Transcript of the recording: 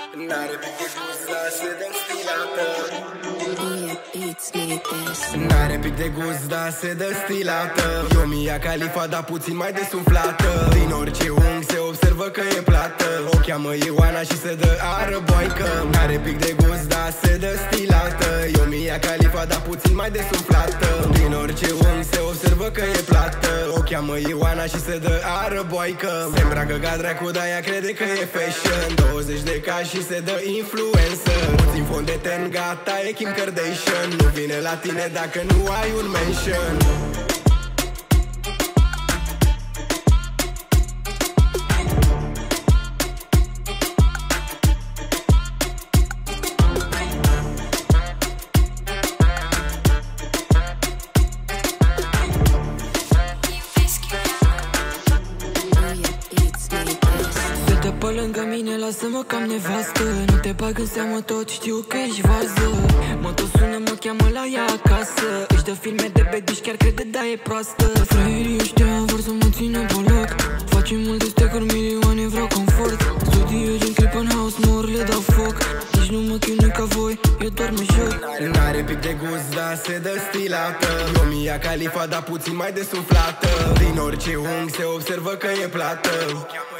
N-are pic de gust, dar se dă stilată. N-are pic de gust, dar se dă stilată. Eu Mia Khalifa, dar puțin mai desumflată. Din orice unghi se observă că e plată. O cheamă Ioana și se dă arăboaică. N-are pic de gust, dar se dă stilată. Eu Mia Khalifa, dar puțin mai desumflată. Din orice unghi se observă că e plată. O cheamă Ioana și se dă arăboaică. Se îmbracă ca dracu, dar ea crede că e fashion. 20k și se dă influencer. Puțin fond de ten, gata, e Kim Kardashian. Nu vine la tine dacă nu ai un mention. Pe lângă mine, lasă-mă cam nevastă. Nu te bag în seamă, tot știu că ești vază. Mă tot sună, mă cheamă la ea acasă. Își dă filme de bedici, chiar crede, da, e proastă. Fraierii ăștia vor să mă țină pe loc. Facem multe stecuri, milioane, vreau confort. Studiez în clip în house, mor, le dau foc. Nici nu mă chinui ca voi, eu doar mă joc. N-are pic de gust, dar se dă stilată. Eu Mia Khalifa, dar puțin mai desumflată. Din orice unghi se observă că e plată.